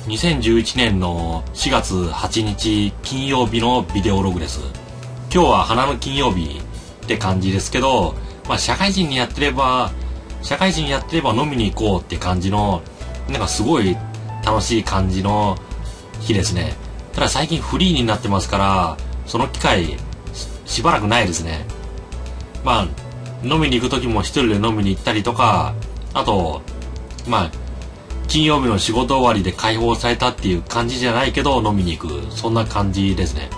2011年の4月8日金曜日のビデオログです。今日は花の金曜日って感じですけど、社会人やってれば飲みに行こうって感じの、なんかすごい楽しい感じの日ですね。ただ最近フリーになってますから、その機会 しばらくないですね。飲みに行く時も一人で飲みに行ったりとか、あと金曜日の仕事終わりで解放されたっていう感じじゃないけど飲みに行く、そんな感じですね。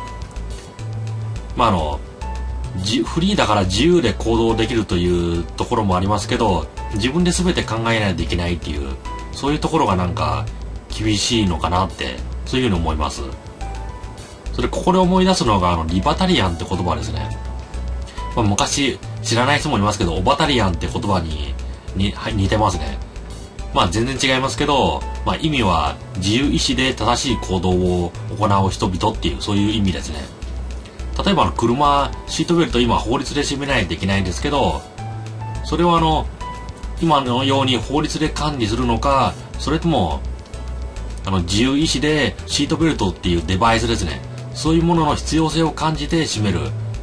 フリーだから自由で行動できるというところもありますけど、自分で全て考えないといけないっていう、そういうところがなんか厳しいのかなって、そういうふうに思います。それここで思い出すのがリバタリアンって言葉ですね。昔知らない人もいますけど、オバタリアンって言葉に似てますね。全然違いますけど、意味は自由意志で正しい行動を行う人々っていう、そういう意味ですね。例えば車シートベルト今法律で締めないといけないんですけど、それは今のように法律で管理するのか、それとも自由意志でシートベルトっていうデバイスですね、そういうものの必要性を感じて締める。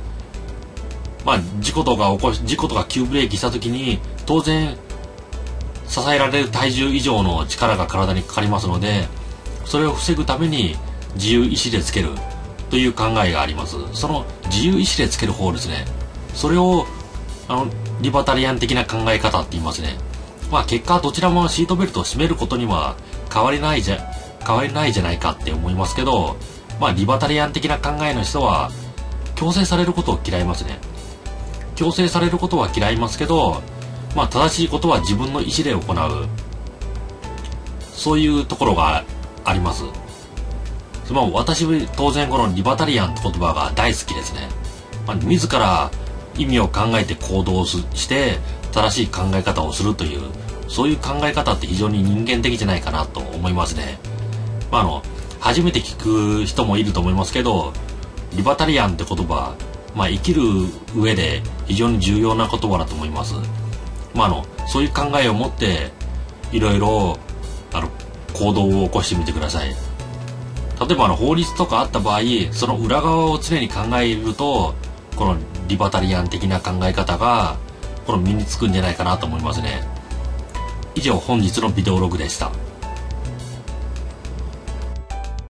事故とか急ブレーキした時に当然支えられる体重以上の力が体にかかりますので、それを防ぐために自由意志でつけるという考えがあります。その自由意志でつける方ですね、それをリバタリアン的な考え方って言いますね。結果どちらもシートベルトを締めることには変わりないじゃないかって思いますけど、リバタリアン的な考えの人は強制されることを嫌いますね。強制されることは嫌いますけど、正しいことは自分の意思で行う、そういうところがあります。私当然このリバタリアンって言葉が大好きですね。自ら意味を考えて行動して正しい考え方をするという、そういう考え方って非常に人間的じゃないかなと思いますね。初めて聞く人もいると思いますけど、リバタリアンって言葉、生きる上で非常に重要な言葉だと思います。そういう考えを持っていろいろ行動を起こしてみてください。例えば法律とかあった場合、その裏側を常に考えると、このリバタリアン的な考え方が身につくんじゃないかなと思いますね。以上、本日のビデオログでした。